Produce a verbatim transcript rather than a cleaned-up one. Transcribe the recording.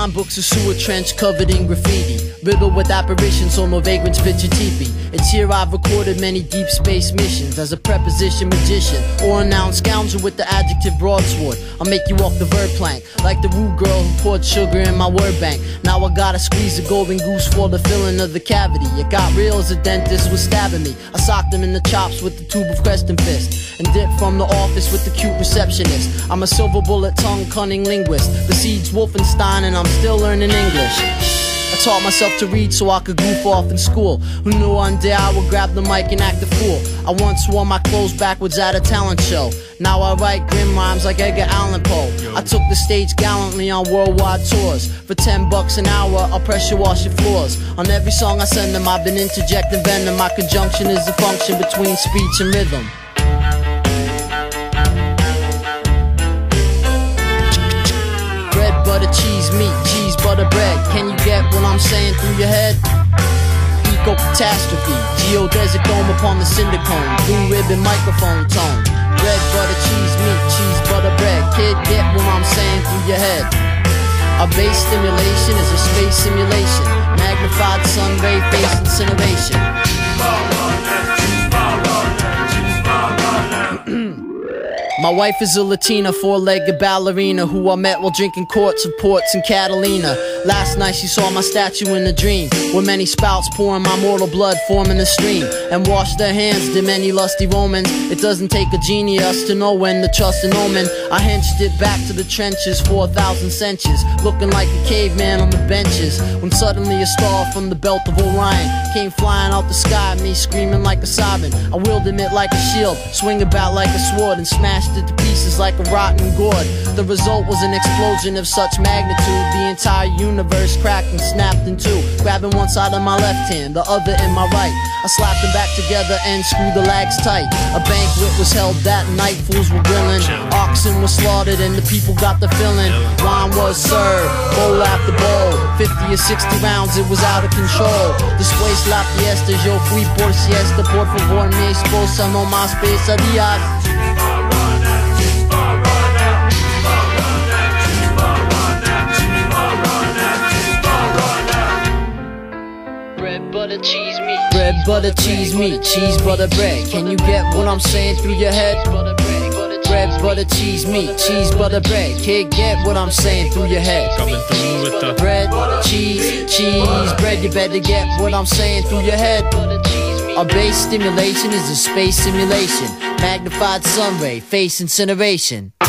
Crime books, a sewer trench covered in graffiti, riddled with apparitions so no vagrants fit your teepee. It's here I've recorded many deep space missions as a preposition magician or a noun scoundrel with the adjective broadsword. I'll make you walk the verb plank like the rude girl who poured sugar in my word bank. Now I gotta squeeze a golden goose for the filling of the cavity. It got real as a dentist was stabbing me. I socked him in the chops with the tube of Creston Fist and dipped from the office with the cute receptionist. I'm a silver bullet tongue cunning linguist, besieged Wolfenstein and I'm still learning English. I taught myself to read so I could goof off in school. Who knew one day I would grab the mic and act a fool? I once wore my clothes backwards at a talent show. Now I write grim rhymes like Edgar Allan Poe. I took the stage gallantly on worldwide tours. For ten bucks an hour, I'll pressure wash your floors. On every song I send them, I've been interjecting venom. My conjunction is the function between speech and rhythm. Bread, butter, cheese, meat, cheese, butter, bread. Can you get what I'm saying through your head? Eco-catastrophe, geodesic dome upon the cinder cone, blue ribbon microphone tone. Bread, butter, cheese, meat, cheese, butter, bread. Kid, get what I'm saying through your head. Our base stimulation is a space simulation, magnified sun ray face incineration. My wife is a Latina, four-legged ballerina who I met while drinking quarts of ports in Catalina. Last night she saw my statue in a dream, with many spouts pouring my mortal blood forming a stream, and washed their hands did many lusty Romans. It doesn't take a genius to know when to trust an omen. I hinched it back to the trenches for a thousand centuries, looking like a caveman on the benches, when suddenly a star from the belt of Orion came flying out the sky at me, screaming like a siren. I wielded it like a shield, swing about like a sword, and smashed it to pieces like a rotten gourd. The result was an explosion of such magnitude, the entire universe cracked and snapped in two, grabbing one side of my left hand, the other in my right. I slapped them back together and screwed the legs tight. A banquet was held that night, fools were grilling, oxen were slaughtered and the people got the filling. Wine was served, bowl after bowl, fifty or sixty rounds, it was out of control. Después la fiesta, yo fui por siesta, por favor mi esposa no más pesadillas. Bread, butter, cheese, meat. Bread, butter, cheese, meat, cheese, butter, bread. Can you get what I'm saying through your head? Bread, butter, cheese, meat, cheese, butter, bread. Kid, get what I'm saying through your head. Coming through with the bread, cheese, cheese, bread. You better get what I'm saying through your head. Our base stimulation is a space simulation, magnified sun ray, face incineration.